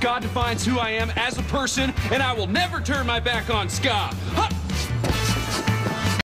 Ska defines who I am as a person, and I will never turn my back on ska. Huh!